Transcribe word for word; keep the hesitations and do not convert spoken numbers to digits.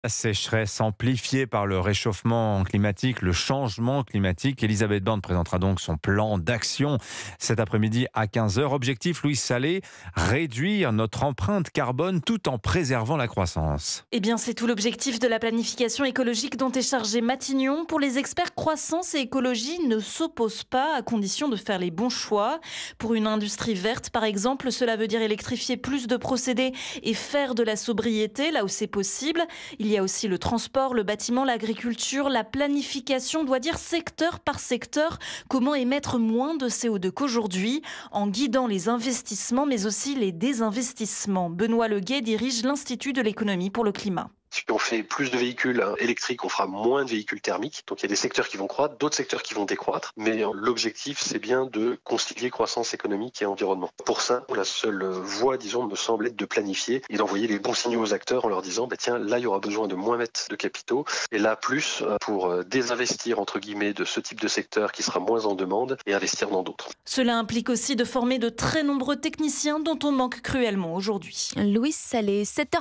La sécheresse amplifiée par le réchauffement climatique, le changement climatique. Elisabeth Borne présentera donc son plan d'action cet après-midi à quinze heures. Objectif, Louise Salé, réduire notre empreinte carbone tout en préservant la croissance. Eh bien, c'est tout l'objectif de la planification écologique dont est chargé Matignon. Pour les experts, croissance et écologie ne s'opposent pas à condition de faire les bons choix. Pour une industrie verte, par exemple, cela veut dire électrifier plus de procédés et faire de la sobriété là où c'est possible. Il y a aussi le transport, le bâtiment, l'agriculture. La planification doit dire secteur par secteur comment émettre moins de C O deux qu'aujourd'hui en guidant les investissements mais aussi les désinvestissements. Benoît Leguet dirige l'Institut de l'économie pour le climat. Si on fait plus de véhicules hein, électriques, on fera moins de véhicules thermiques. Donc il y a des secteurs qui vont croître, d'autres secteurs qui vont décroître. Mais l'objectif, c'est bien de concilier croissance économique et environnement. Pour ça, la seule voie, disons, me semble être de planifier et d'envoyer les bons signaux aux acteurs en leur disant, bah, tiens, là, il y aura besoin de moins mettre de capitaux. Et là, plus pour désinvestir, entre guillemets, de ce type de secteur qui sera moins en demande et investir dans d'autres. Cela implique aussi de former de très nombreux techniciens dont on manque cruellement aujourd'hui. Louise Salé, sept heures.